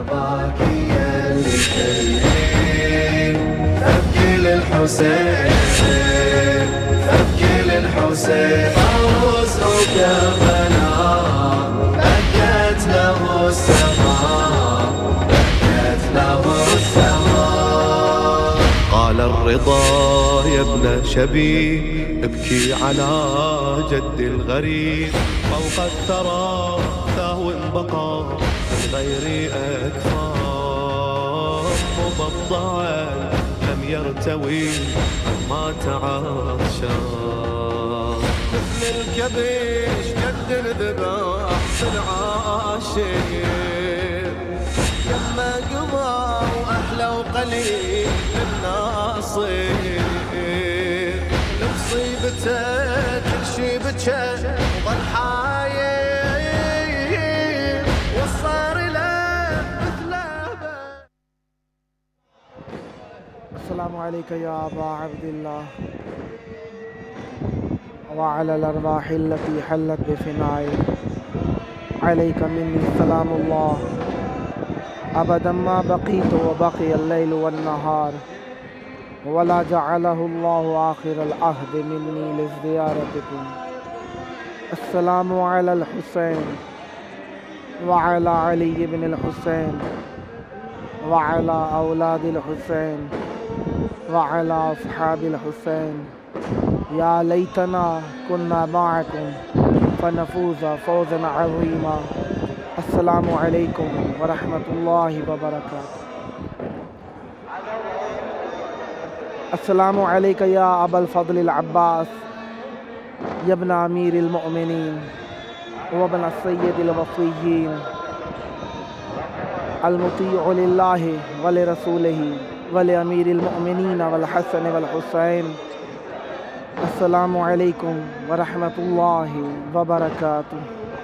باكيا للحين فابكي للحسين فابكي للحسين فوز كربلاء بكت له السماء بكت له السماء. قال الرضا يا ابن شبي ابكي على جد الغريب فوق الثرى ثهو بقى غير أكفار مبضعا لم يرتوي ما تعاشر مثل الكبش جد الذبح في العاشر لما قضى وأحلى وقليل للناصر لمصيبته كل شي بكى وظل حاير وصار له مثل أبد. السلام عليك يا أبا عبد الله وعلى الأرواح التي حلت بفنائك عليك مني سلام الله أبدا ما بقيت وبقي الليل والنهار ولا جعله الله آخر العهد مني لزيارتكم. السلام على الحسين وعلى علي بن الحسين وعلى أولاد الحسين وعلى أصحاب الحسين. يا ليتنا كنا معكم فنفوز فوزا عظيما. السلام عليكم ورحمة الله وبركاته. السلام عليك يا أبا الفضل العباس يا ابن أمير المؤمنين وابن السيد الوصيين المطيع لله ولرسوله ولأمير المؤمنين والحسن والحسين. السلام عليكم ورحمة الله وبركاته.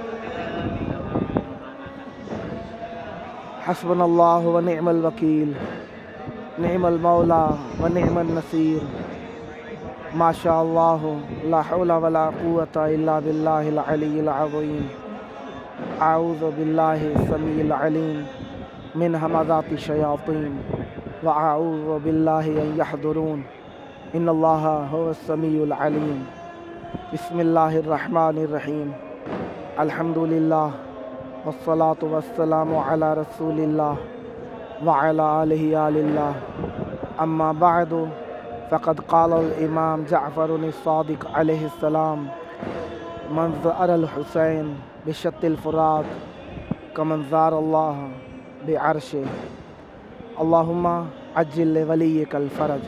حسبنا الله ونعم الوكيل نعم المولى ونعم النصير ما شاء الله لا حول ولا قوة إلا بالله العلي العظيم. أعوذ بالله السميع العليم من همزات الشياطين وأعوذ بالله أن يحضرون إن الله هو السميع العليم. بسم الله الرحمن الرحيم. الحمد لله والصلاة والسلام على رسول الله وعلى آله آل الله. أما بعد فقد قال الإمام جعفر الصادق عليه السلام من زار الحسين بشط الفرات كمن زار الله بعرشه. اللهم عجل لوليك الفرج.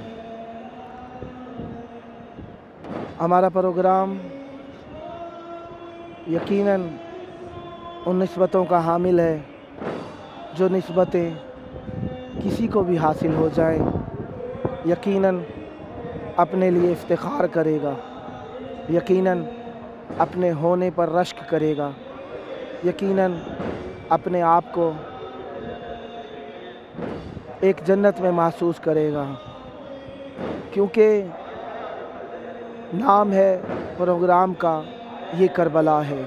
ہمارا پروگرام یقیناً ان نسبتوں کا حامل ہے جو نسبتیں کسی کو بھی حاصل ہو جائیں یقیناً اپنے لیے افتخار کرے گا، یقیناً اپنے ہونے پر رشک کرے گا، یقیناً اپنے آپ کو ایک جنت میں محسوس کرے گا، کیونکہ نام ہے پروگرام کا یہ کربلا ہے،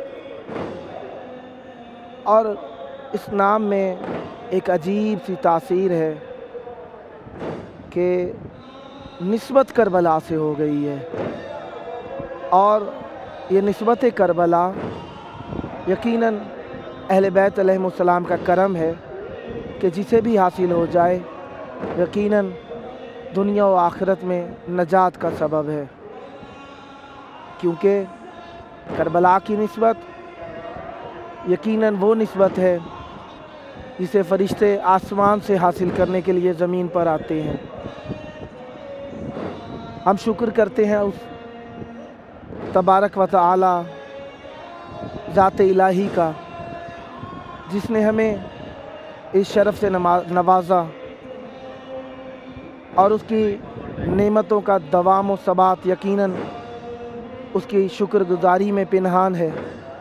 اور اس نام میں ایک عجیب سی تاثیر ہے کہ نسبت کربلا سے ہو گئی ہے، اور یہ نسبت کربلا یقیناً اہل بیت علیہم السلام کا کرم ہے کہ جسے بھی حاصل ہو جائے یقیناً دنیا و آخرت میں نجات کا سبب ہے، کیونکہ کربلا کی نسبت یقیناً وہ نسبت ہے جسے فرشتے آسمان سے حاصل کرنے کے لیے زمین پر آتے ہیں۔ ہم شکر کرتے ہیں اس تبارک و تعالی ذات الہی کا جس نے ہمیں اس شرف سے نوازا، اور اس کی نعمتوں کا دوام و ثبات یقیناً اس کی شکر گزاری میں پنہان ہے۔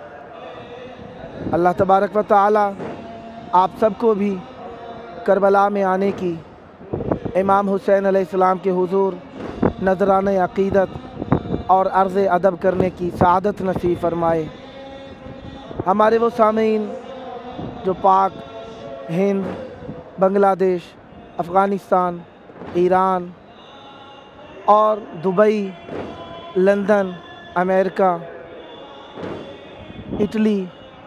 اللہ تبارک و تعالی آپ سب کو بھی کربلا میں آنے کی، امام حسین علیہ السلام کے حضور نذرانہ عقیدت اور عرض ادب کرنے کی سعادت نصیب فرمائے۔ ہمارے وہ سامعین جو پاک ہند، بنگلہ دیش، افغانستان، ایران اور دبئی، لندن، امریکہ، اٹلی،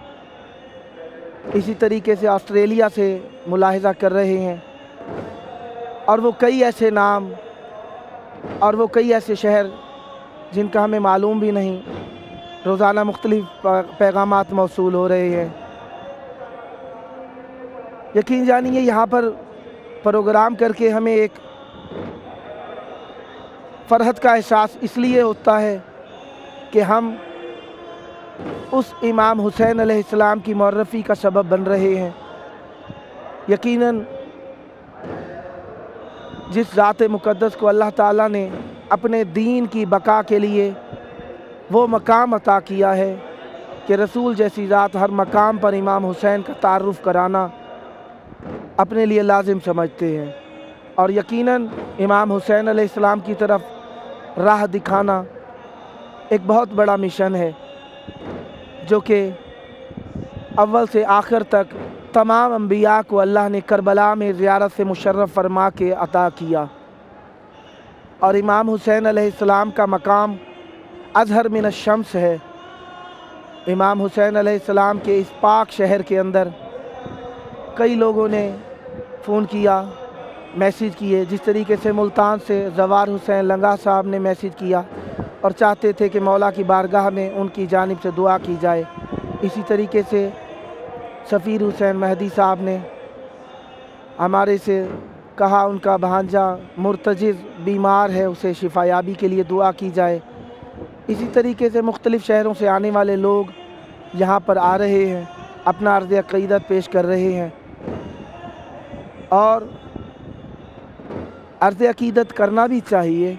اسی طریقے سے آسٹریلیا سے ملاحظہ کر رہے ہیں، اور وہ کئی ایسے نام اور وہ کئی ایسے شہر جن کا ہمیں معلوم بھی نہیں، روزانہ مختلف پیغامات موصول ہو رہے ہیں۔ یقین جانیے یہاں پر پروگرام کر کے ہمیں ایک فرحت کا احساس اس لیے ہوتا ہے کہ ہم اس امام حسین علیہ السلام کی معرفی کا سبب بن رہے ہیں۔ یقیناً جس ذات مقدس کو اللہ تعالیٰ نے اپنے دین کی بقا کے لیے وہ مقام عطا کیا ہے کہ رسول جیسی ذات ہر مقام پر امام حسین کا تعارف کرانا اپنے لیے لازم سمجھتے ہیں، اور یقیناً امام حسین علیہ السلام کی طرف راہ دکھانا ایک بہت بڑا مشن ہے جو کہ اول سے آخر تک تمام انبیاء کو اللہ نے کربلا میں زیارت سے مشرف فرما کے عطا کیا، اور امام حسین علیہ السلام کا مقام اظہر من الشمس ہے۔ امام حسین علیہ السلام کے اس پاک شہر کے اندر کئی لوگوں نے فون کیا، میسیج کیے، جس طریقے سے ملتان سے زوار حسین لنگا صاحب نے میسیج کیا اور چاہتے تھے کہ مولا کی بارگاہ میں ان کی جانب سے دعا کی جائے۔ اسی طریقے سے سفیر حسین مہدی صاحب نے ہمارے سے کہا ان کا بھانجا مرتجز بیمار ہے، اسے شفا یابی کے لیے دعا کی جائے۔ اسی طریقے سے مختلف شہروں سے آنے والے لوگ یہاں پر آ رہے ہیں، اپنا عرض عقیدت پیش کر رہے ہیں، اور عرض عقیدت کرنا بھی چاہیے۔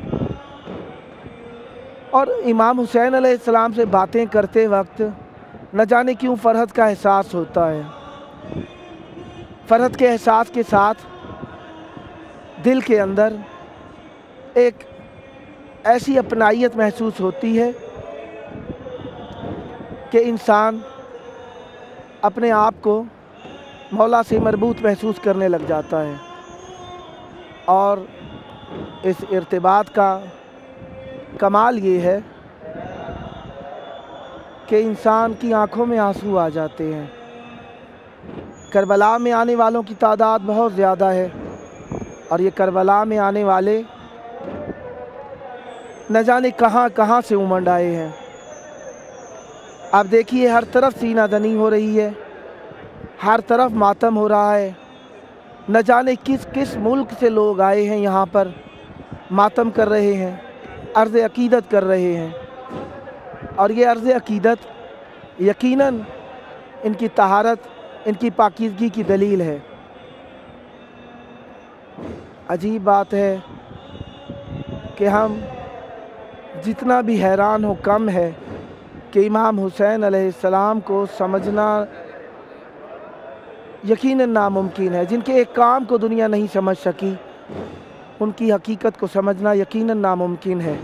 اور امام حسین علیہ السلام سے باتیں کرتے وقت نہ جانے کیوں فرحت کا احساس ہوتا ہے۔ فرحت کے احساس کے ساتھ دل کے اندر ایک ایسی اپنائیت محسوس ہوتی ہے کہ انسان اپنے آپ کو مولا سے مربوط محسوس کرنے لگ جاتا ہے، اور اس ارتباط کا کمال یہ ہے کہ انسان کی آنکھوں میں آنسو آ جاتے ہیں۔ کربلا میں آنے والوں کی تعداد بہت زیادہ ہے، اور یہ کربلا میں آنے والے نہ جانے کہاں کہاں سے امنڈ آئے ہیں۔ آپ دیکھیے ہر طرف سینہ دنی ہو رہی ہے، ہر طرف ماتم ہو رہا ہے، نہ جانے کس کس ملک سے لوگ آئے ہیں، یہاں پر ماتم کر رہے ہیں، عرض عقیدت کر رہے ہیں، اور یہ عرض عقیدت یقیناً ان کی طہارت، ان کی پاکیزگی کی دلیل ہے۔ عجیب بات ہے کہ ہم جتنا بھی حیران ہو کم ہے کہ امام حسین علیہ السلام کو سمجھنا یقیناً ناممکن ہے۔ جن کے ایک کام کو دنیا نہیں سمجھ سکی، ان کی حقیقت کو سمجھنا یقیناً ناممکن ہے۔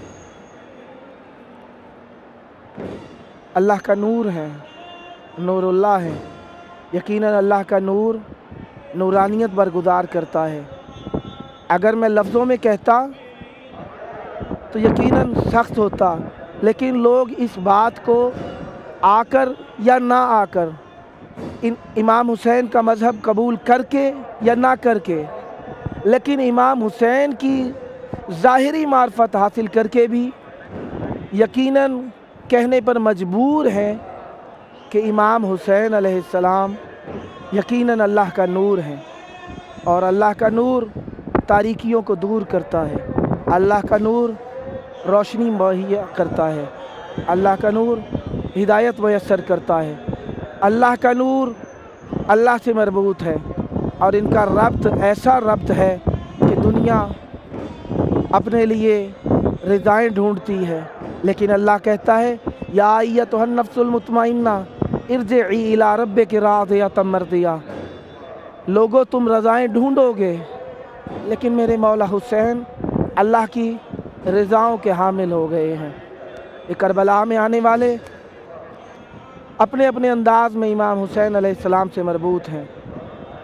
اللہ کا نور ہے، نور اللہ ہے، یقیناً اللہ کا نور نورانیت برگزار کرتا ہے۔ اگر میں لفظوں میں کہتا تو یقیناً سخت ہوتا، لیکن لوگ اس بات کو آ کر یا نہ آ کر، امام حسین کا مذہب قبول کر کے یا نہ کر کے، لیکن امام حسین کی ظاہری معرفت حاصل کر کے بھی یقیناً کہنے پر مجبور ہیں کہ امام حسین علیہ السلام یقیناً اللہ کا نور ہیں، اور اللہ کا نور تاریکیوں کو دور کرتا ہے، اللہ کا نور روشنی مہیا کرتا ہے، اللہ کا نور ہدایت میسر کرتا ہے، اللہ کا نور اللہ سے مربوط ہے، اور ان کا ربط ایسا ربط ہے کہ دنیا اپنے لیے رضائیں ڈھونڈتی ہے، لیکن اللہ کہتا ہے یا ایتھا النفس المطمئنہ ارجعی الی ربک راضیۃ مرضیہ، لوگو تم رضائیں ڈھونڈو گے، لیکن میرے مولا حسین اللہ کی رضاؤں کے حامل ہو گئے ہیں۔ یہ کربلا میں آنے والے اپنے اپنے انداز میں امام حسین علیہ السلام سے مربوط ہیں،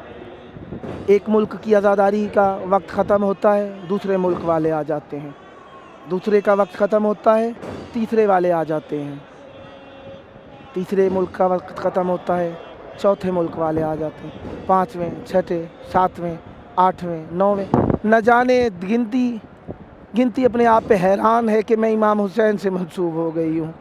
एक मुल्क की आज़ादारी का वक्त ख़त्म होता है, दूसरे मुल्क वाले आ जाते हैं, दूसरे का वक्त ख़त्म होता है, तीसरे वाले आ जाते हैं, तीसरे मुल्क का वक्त ख़त्म होता है, चौथे मुल्क वाले आ जाते हैं, पाँचवें, छठे, सातवें, आठवें, नौवें, न जाने गिनती अपने आप पे हैरान है कि मैं इमाम हुसैन से मंसूब हो गई हूँ।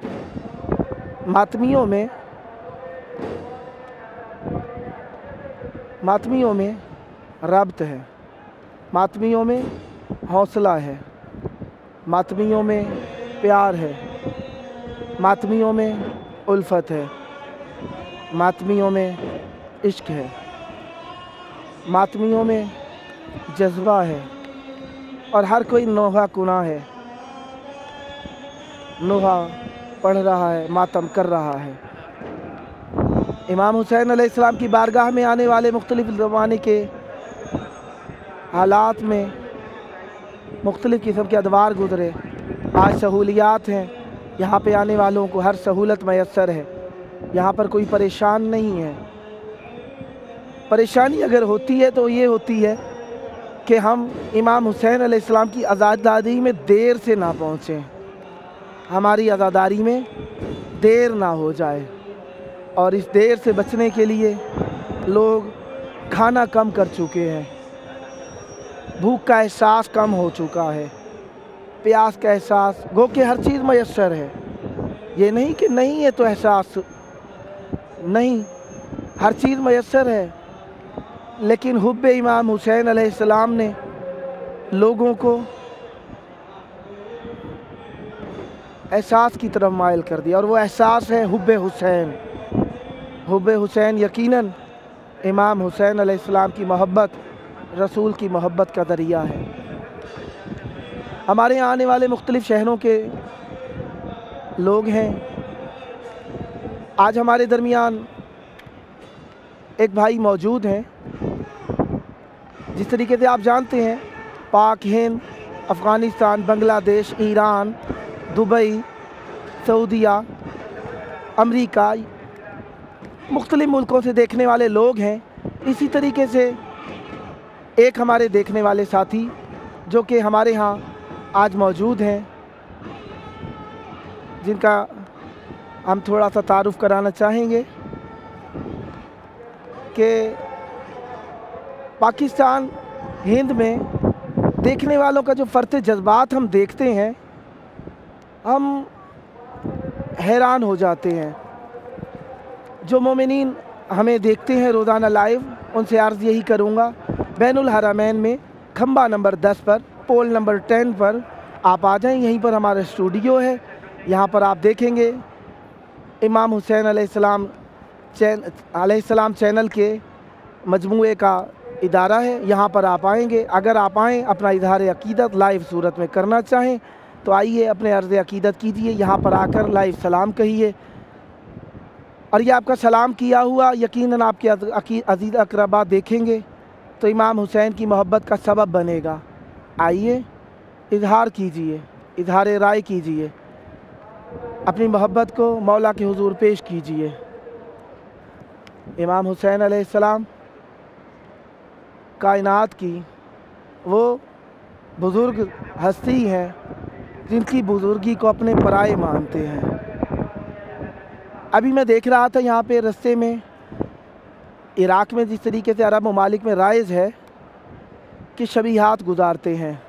मातमियों में रब्त है, मातमियों में हौसला है, मातमियों में प्यार है, मातमियों में उल्फत है, मातमियों में इश्क है, मातमियों में जज्बा है, और हर कोई नोहा कुना है, नोहा पढ़ रहा है, मातम कर रहा है। इमाम हुसैन अलैहिस्सलाम की बारगाह में आने वाले मुख्तलिफ़ ज़माने के हालात में मुख्तलिफ़ किस्म के अदवार गुज़रे। आज सहूलियात हैं, यहाँ पे आने वालों को हर सहूलत मैसर है, यहाँ पर कोई परेशान नहीं है। परेशानी अगर होती है तो ये होती है कि हम इमाम हुसैन अलैहिस्सलाम की आज़ादारी में देर से ना पहुँचें, हमारी आज़ादारी में देर ना हो जाए। और इस देर से बचने के लिए लोग खाना कम कर चुके हैं, भूख का एहसास कम हो चुका है, प्यास का एहसास, गो कि हर चीज़ मैसर है। ये नहीं कि नहीं है तो एहसास नहीं, हर चीज़ मैसर है, लेकिन हुब्बे इमाम हुसैन अलैहिस्सलाम ने लोगों को एहसास की तरफ माइल कर दिया, और वो एहसास है हुब्बे हुसैन। हुब्बे हुसैन यकीनन इमाम हुसैन अलैहिस्सलाम की मोहब्बत, रसूल की मोहब्बत का दरिया है। हमारे यहाँ आने वाले मुख्तलिफ़ शहरों के लोग हैं। आज हमारे दरमियान एक भाई मौजूद हैं, जिस तरीके से आप जानते हैं पाक, हिंद, अफ़गानिस्तान, बांग्लादेश, ईरान, दुबई, सऊदीया, अमेरिका, मुख्तलिफ़ मुल्कों से देखने वाले लोग हैं। इसी तरीके से एक हमारे देखने वाले साथी जो कि हमारे यहाँ आज मौजूद हैं, जिनका हम थोड़ा सा तारुफ़ कराना चाहेंगे कि पाकिस्तान, हिंद में देखने वालों का जो फ़र्त जज्बात हम देखते हैं, हम हैरान हो जाते हैं। जो मोमिनीन हमें देखते हैं रोज़ाना लाइव, उनसे अर्ज़ यही करूँगा, बैनुल हरमैन में खंबा नंबर 10 पर, पोल नंबर 10 पर आप आ जाएं। यहीं पर हमारा स्टूडियो है, यहाँ पर आप देखेंगे इमाम हुसैन अलैहिस्सलाम चैनल के मजमूए का इदारा है। यहाँ पर आप आएंगे, अगर आप आएँ अपना इजहार अकीदत लाइव सूरत में करना चाहें तो आइए, अपने अर्ज़ अकीदत कीजिए, यहाँ पर आकर लाइव सलाम कहिए, और ये आपका सलाम किया हुआ यकीनन आपके अज़ीज़ अक़रबा देखेंगे तो इमाम हुसैन की मोहब्बत का सबब बनेगा। आइए, इजहार कीजिए, इजहार राय कीजिए, अपनी मोहब्बत को मौला के हुजूर पेश कीजिए। इमाम हुसैन अलैहिस्सलाम कायनात की वो बुज़ुर्ग हस्ती हैं जिनकी बुज़ुर्गी को अपने पराए मानते हैं। अभी मैं देख रहा था यहाँ पे रस्ते में, इराक़ में जिस तरीके से अरब ममालिक में राइज है कि शबीहात गुजारते हैं,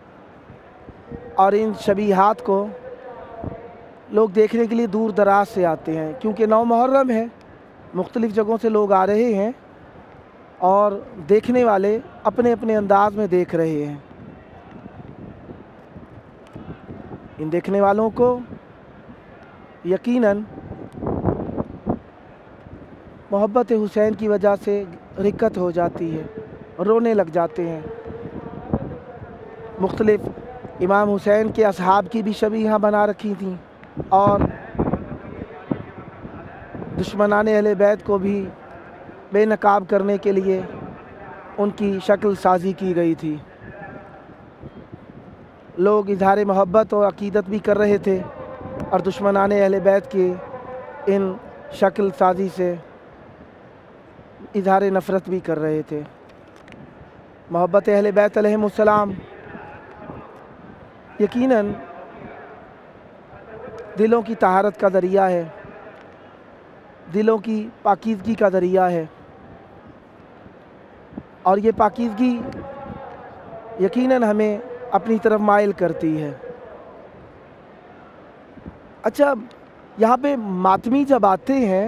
और इन शबीहात को लोग देखने के लिए दूर दराज से आते हैं, क्योंकि 9 मुहर्रम है, मुख्तलिफ़ जगहों से लोग आ रहे हैं और देखने वाले अपने अपने अंदाज में देख रहे हैं। इन देखने वालों को यकीनन मोहब्बत हुसैन की वजह से रिक्कत हो जाती है, रोने लग जाते हैं। मुख्तलिफ़ इमाम हुसैन के असहाब की भी शबीहा बना रखी थी, और दुश्मनाने अहले बैत को भी बेनकाब करने के लिए उनकी शक्ल साजी की गई थी। लोग इजहार मोहब्बत और अकीदत भी कर रहे थे, और दुश्मनाने अहले बैत के इन शक्ल साजी से इजहार नफ़रत भी कर रहे थे। मोहब्बत अहले बैत अलैहिमुस्सलाम यकीनन दिलों की तहारत का ज़रिया है, दिलों की पाकीज़गी का ज़रिया है, और ये पाकीज़गी यकीनन हमें अपनी तरफ माइल करती है। अच्छा, यहाँ पे मातमी जब आते हैं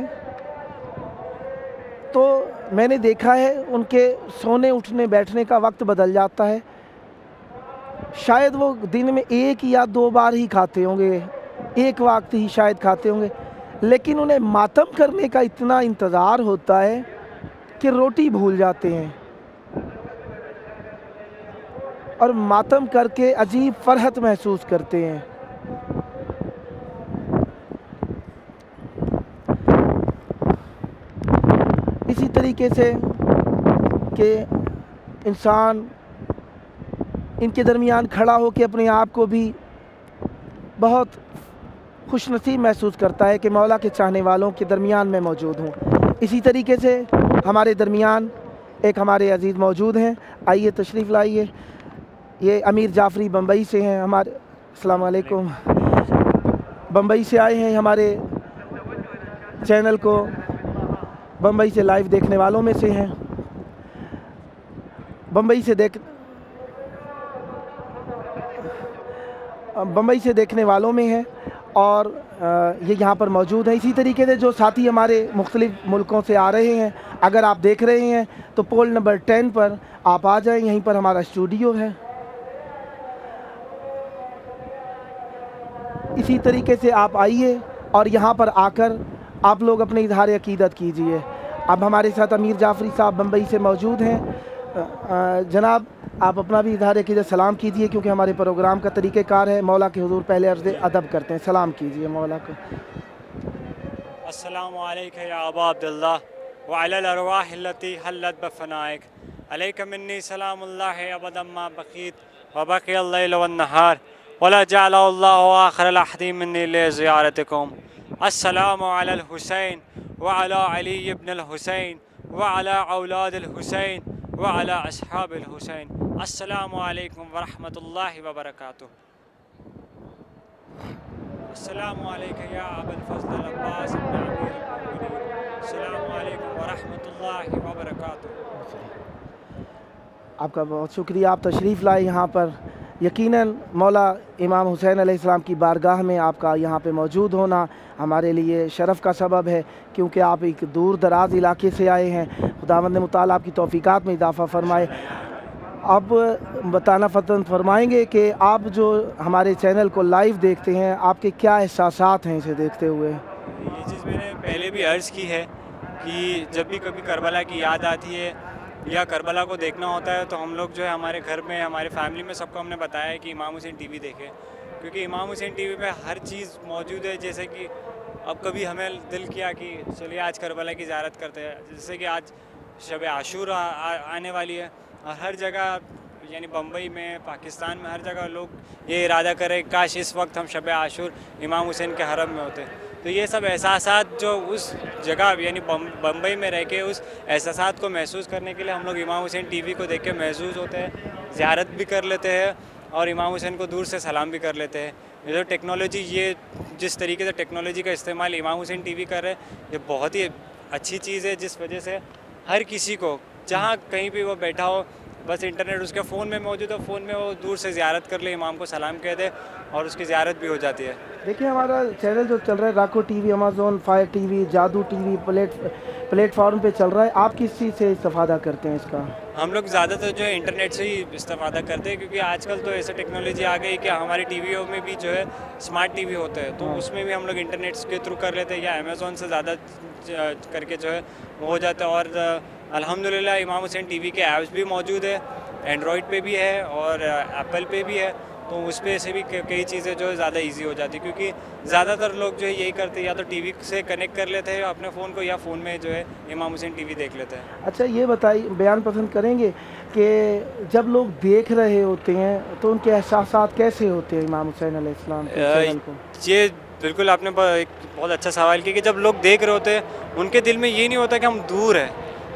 तो मैंने देखा है उनके सोने उठने बैठने का वक्त बदल जाता है। शायद वो दिन में 1 या 2 बार ही खाते होंगे, एक वक्त ही शायद खाते होंगे, लेकिन उन्हें मातम करने का इतना इंतज़ार होता है कि रोटी भूल जाते हैं और मातम करके अजीब फ़रहत महसूस करते हैं। इसी तरीके से कि इंसान इनके दरमियान खड़ा होकर अपने आप को भी बहुत खुशनसीब महसूस करता है कि मौला के चाहने वालों के दरमियान में मौजूद हूँ। इसी तरीके से हमारे दरमियान एक हमारे अजीज़ मौजूद हैं, आइए तशरीफ़ लाइए। ये अमीर जाफ़री बम्बई से हैं, हमारे अस्सलाम वालेकुम, बम्बई से आए हैं। हमारे चैनल को बम्बई से लाइव देखने वालों में से हैं, बम्बई से देखने वालों में हैं और ये यहाँ पर मौजूद हैं। इसी तरीके से जो साथी हमारे मुख्तलिफ़ मुल्कों से आ रहे हैं, अगर आप देख रहे हैं तो पोल नंबर 10 पर आप आ जाएं, यहीं पर हमारा स्टूडियो है। इसी तरीके से आप आइए और यहाँ पर आकर आप लोग अपने इजहार अकीदत कीजिए। अब हमारे साथ अमीर जाफ़री साहब बम्बई से मौजूद हैं। जनाब, आप अपना भी इजहार अकीदत सलाम कीजिए, क्योंकि हमारे प्रोग्राम का तरीक़ेकार है मौला के हुज़ूर पहले अर्ज़ अदब करते हैं। सलाम कीजिए मौला को। अस्सलामु अलैका या अबा अब्दुल्लाह व अलल अरवाह अल्लती हल्लत बफनाइक अलैका मिन्नी सलामुल्लाहि अबदम मा बक़ीत व बक़ियल लैल वन नहार वला जअलल्लाहु आखिरल अहदी मिन्नी लिज़ियारतिकुम। अस्सलामु अलल हुसैन व अला अली इब्नुल हुसैन व अला औलादिल हुसैन व अला अस्हाबिल हुसैन। अस्सलामु अलैकुम व रहमतुल्लाहि व बरकातुहू। अस्सलामु अलैका या अबुल फज़ल अल अब्बास इब्न अमीरुल मोमिनीन। अस्सलामु अलैकुम व रहमतुल्लाहि व बरकातुहू। आपका बहुत शुक्रिया, आप तशरीफ़ लाए यहाँ पर। यकीनन मौला इमाम हुसैन अलैहिस्सलाम की बारगाह में आपका यहाँ पे मौजूद होना हमारे लिए शरफ़ का सबब है, क्योंकि आप एक दूर दराज इलाके से आए हैं। खुदावंद मुताला आपकी तौफ़ीक़ात में इजाफ़ा फ़रमाए। अब बताना फरमाएंगे कि आप जो हमारे चैनल को लाइव देखते हैं, आपके क्या एहसासात हैं इसे देखते हुए? ये चीज़ मैंने पहले भी अर्ज़ की है कि जब भी कभी करबला की याद आती है या करबला को देखना होता है तो हम लोग जो है हमारे घर में, हमारे फैमिली में सबको हमने बताया है कि इमाम हुसैन टीवी देखें, क्योंकि इमाम हुसैन टीवी पे हर चीज़ मौजूद है। जैसे कि अब कभी हमें दिल किया कि चलिए आज करबला की ज़ियारत करते हैं, जैसे कि आज शब आशूर आने वाली है और हर जगह यानी बम्बई में, पाकिस्तान में हर जगह लोग ये इरादा करें काश इस वक्त हम शब आशूर इमाम हुसैन के हरम में होते। तो ये सब एहसासात जो उस जगह यानी बम्बई में रह के उस एहसासात को महसूस करने के लिए हम लोग इमाम हुसैन टीवी को देख के महसूस होते हैं, ज़ियारत भी कर लेते हैं और इमाम हुसैन को दूर से सलाम भी कर लेते हैं। ये जो टेक्नोलॉजी, ये जिस तरीके से टेक्नोलॉजी का इस्तेमाल इमाम हुसैन टीवी कर रहे हैं, ये बहुत ही अच्छी चीज़ है, जिस वजह से हर किसी को जहाँ कहीं भी वो बैठा हो, बस इंटरनेट उसके फ़ोन में मौजूद हो, फ़ोन में वो दूर से ज़ियारत कर ले, इमाम को सलाम कह दे और उसकी ज़ियारत भी हो जाती है। देखिए, हमारा चैनल जो चल रहा है राको TV, Amazon Fire TV, Jadoo TV platform पे चल रहा है, आप किस चीज़ से इस्तेफादा करते हैं इसका? हम लोग ज़्यादातर जो है इंटरनेट से ही इस्तेफादा करते हैं, क्योंकि आजकल तो ऐसे टेक्नोलॉजी आ गई कि हमारे टीवीओ में भी जो है स्मार्ट टीवी होते हैं, तो उसमें भी हम लोग इंटरनेट के थ्रू कर लेते हैं या अमेज़ॉन से ज़्यादा करके जो है हो जाता है। और अल्हम्दुलिल्लाह इमाम हुसैन टीवी के ऐप्स भी मौजूद है, एंड्रॉयड पे भी है और एप्पल पे भी है, तो उस पे से भी कई चीज़ें जो है ज़्यादा इजी हो जाती है, क्योंकि ज़्यादातर लोग जो है यही करते हैं, या तो टीवी से कनेक्ट कर लेते हैं अपने फ़ोन को या फ़ोन में जो है इमाम हुसैन टीवी देख लेते हैं। अच्छा, ये बताइए, बयान पसंद करेंगे कि जब लोग देख रहे होते हैं तो उनके एहसासात कैसे होते हैं इमाम हुसैन अलैहिस्सलाम के चैनल को? ये बिल्कुल आपने एक बहुत अच्छा सवाल किया कि जब लोग देख रहे होते हैं उनके दिल में ये नहीं होता कि हम दूर हैं,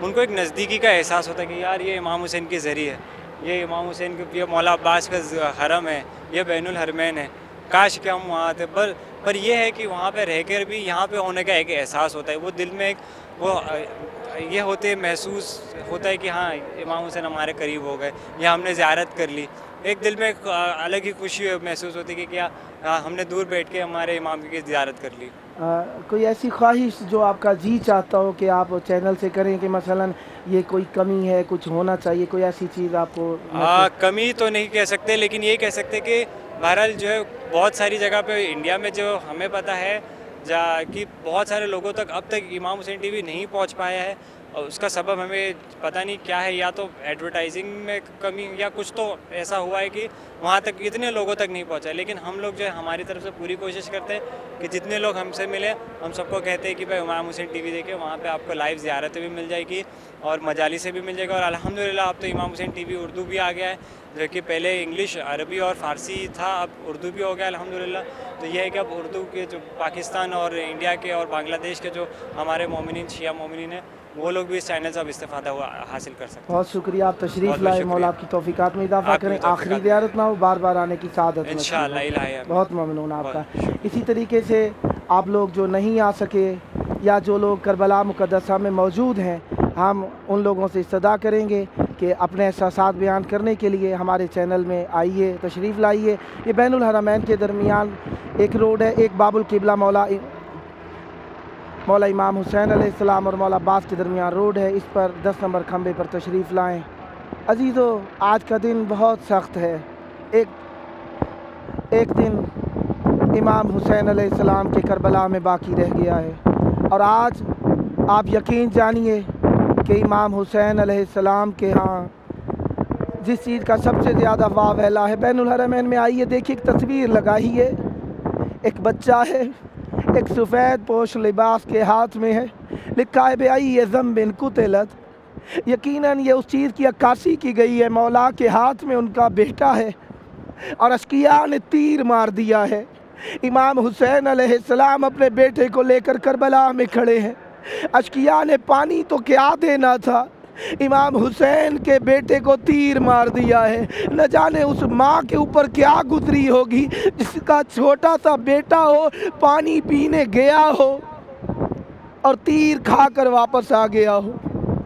ان کو ایک نزدیکی کا احساس ہوتا ہے کہ یار یہ امام حسین کی زری ہے، یہ امام حسین کے، یہ مولا عباس کا حرم ہے، یہ بین الحرمین ہے، کاش کہ ہم وہاں تھے. پر یہ ہے کہ وہاں پہ رہ کر بھی یہاں پہ ہونے کا ایک احساس ہوتا ہے، وہ دل میں ایک وہ یہ ہوتے محسوس ہوتا ہے کہ ہاں امام حسین ہمارے قریب ہو گئے یا ہم نے زیارت کر لی. ایک دل میں ایک الگ ہی خوشی محسوس ہوتی ہے کہ کیا ہم نے دور بیٹھ کے ہمارے امام کی زیارت کر لی. کوئی ایسی خواہش جو آپ کا جی چاہتا ہو کہ آپ چینل سے کریں کہ مثلا یہ کوئی کمی ہے، کچھ ہونا چاہیے، کوئی ایسی چیز آپ کو؟ کمی تو نہیں کہہ سکتے، لیکن یہ کہہ سکتے کہ بہرحال جو ہے بہت ساری جگہ پہ انڈیا میں جو ہمیں پتہ ہے کہ بہت سارے لوگوں تک اب تک امام حسین ٹی وی نہیں پہنچ پایا ہے، اور اس کا سبب ہمیں پتہ نہیں کیا ہے، یا تو ایڈورٹائزنگ میں کمی یا کچھ تو ایسا ہوا ہے کہ وہاں تک اتنے لوگوں تک نہیں پہنچا. لیکن ہم لوگ جو ہے ہماری طرف سے پوری کوشش کرتے ہیں کہ جتنے لوگ ہم سے ملے ہم سب کو کہتے ہیں کہ بھائی امام حسین ٹی وی دیکھیں، وہاں پہ آپ کو لائیو زیارتیں بھی مل جائے گی اور مجالس سے بھی مل جائے گا. اور الحمدللہ اب تو امام حسین ٹی وی اردو بھی آ گیا ہے، جو کہ پہلے انگلش، عربی اور فارسی تھا، اب اردو بھی ہو گیا الحمدللہ. تو یہ ہے کہ اب اردو کے جو پاکستان اور انڈیا کے اور بنگلہ دیش کے جو ہمارے مومنین، شیعہ مومنین ہیں، وہ لوگ بھی اس چینل سے اب استفادہ حاصل کر سکتے ہیں. بہت شکریہ، آپ تشریف لائے، مولا آپ کی توفیقات میں اضافہ کریں، آخری زیارت نہ ہو، بار بار آنے کی سعادت انشاءاللہ. الہی بہت ممنون آپ کا. اسی طریقے سے آپ لوگ جو نہیں آ سکے یا جو لوگ کربلا مقدسہ میں موجود ہیں، ہم ان لوگوں سے استدعا کریں گے کہ اپنے احساسات بیان کرنے کے لیے ہمارے چینل میں آئیے، تشریف لائیے. یہ بین الحرمین کے درمیان ایک روڈ ہے، ایک باب القبلہ مولا امام حسین علیہ السلام اور مولا عباس کے درمیان روڈ ہے، اس پر 10 نمبر کھمبے پر تشریف لائیں. عزیزو، آج کا دن بہت سخت ہے. ایک دن امام حسین علیہ السلام کے کربلا میں باقی رہ گیا ہے، اور آج آپ یقین جانیے کہ امام حسین علیہ السلام کے ہاں جس چیز کا سب سے زیادہ واویلا ہے، بین الحرمین میں آئیے دیکھیے، ایک تصویر لگائیے، ایک بچہ ہے، ایک سفید پوش لباس کے ہاتھ میں ہے، لکھا ہے بِأَيِّ ذَنبٍ قُتِلَتْ. یقیناً یہ اس چیز کی عکاسی کی گئی ہے، مولا کے ہاتھ میں ان کا بیٹا ہے اور اشقیاء نے تیر مار دیا ہے. امام حسین علیہ السلام اپنے بیٹے کو لے کر کربلا میں کھڑے ہیں، اشقیاء نے پانی تو کیا دینا تھا، امام حسین کے بیٹے کو تیر مار دیا ہے. نہ جانے اس ماں کے اوپر کیا گزری ہوگی جس کا چھوٹا سا بیٹا ہو، پانی پینے گیا ہو اور تیر کھا کر واپس آ گیا ہو.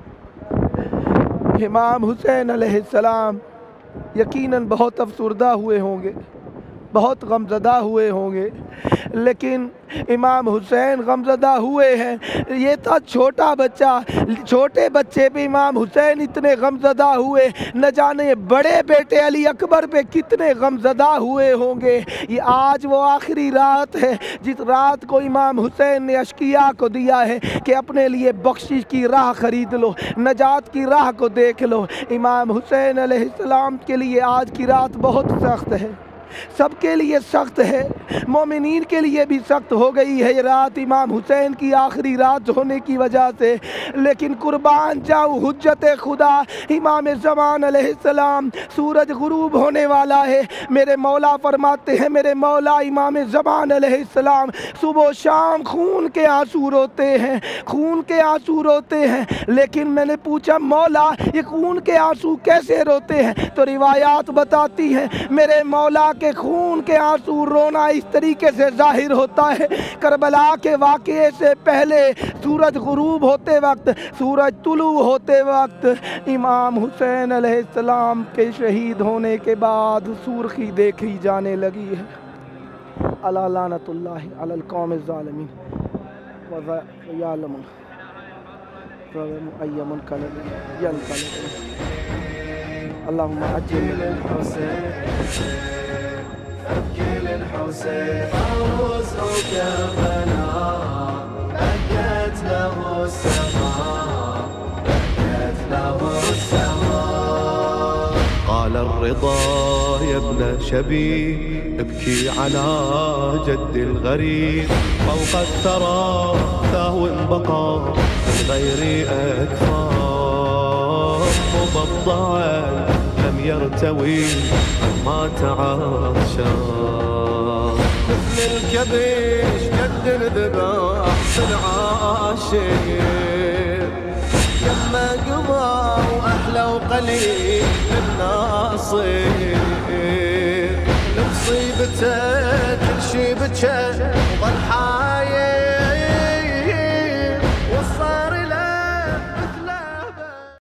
امام حسین علیہ السلام یقیناً بہت افسردہ ہوئے ہوں گے، بہت غمزدہ ہوئے ہوں گے، لیکن امام حسین غمزدہ ہوئے ہیں. یہ تھا چھوٹا بچہ، چھوٹے بچے پہ امام حسین اتنے غمزدہ ہوئے، نہ جانے بڑے بیٹے علی اکبر پہ کتنے غمزدہ ہوئے ہوں گے. یہ آج وہ آخری رات ہے جس رات کو امام حسین نے اشقیاء کو دیا ہے کہ اپنے لیے بخشش کی راہ خرید لو، نجات کی راہ کو دیکھ لو. امام حسین علیہ السلام کے لیے آج کی رات بہت سخت ہے، سب کے لیے سخت ہے، مومنین کے لیے بھی سخت ہو گئی ہے یہ رات امام حسین کی آخری رات ہونے کی وجہ سے. لیکن قربان جاؤں حجت خدا امام زمان علیہ السلام، سورج غروب ہونے والا ہے، میرے مولا فرماتے ہیں، میرے مولا امام زمان علیہ السلام صبح و شام خون کے آنسو روتے ہیں، خون کے آنسو روتے ہیں. لیکن میں نے پوچھا مولا یہ خون کے آنسو کیسے روتے ہیں؟ تو روایات بتاتی ہیں میرے مولا کے خون کے آنسو رونا اس طریقے سے ظاہر ہوتا ہے، کربلا کے واقعے سے پہلے سورج غروب ہوتے وقت، سورج طلوع ہوتے وقت امام حسین علیہ السلام کے شہید ہونے کے بعد سرخی دیکھی جانے لگی ہے. الا لعنت اللہ علی القوم الظالمین وَيَعْلَمُ أَيَّ مُنْقَلَبٍ يَنْقَلِبُ. اللهم عجل الحسين عروس كربلاء، بكت له السماء، بكت له السماء. قال الرضا يا ابن شبيب ابكي على جد الغريب، فوق الثرى ثهو بقى من غير أكفار، مبضعا لم يرتوي ما تعاشر، مثل الكبش قد الذبح في العاشر، لما وقليل الناصر، مصيبته كل شي بكى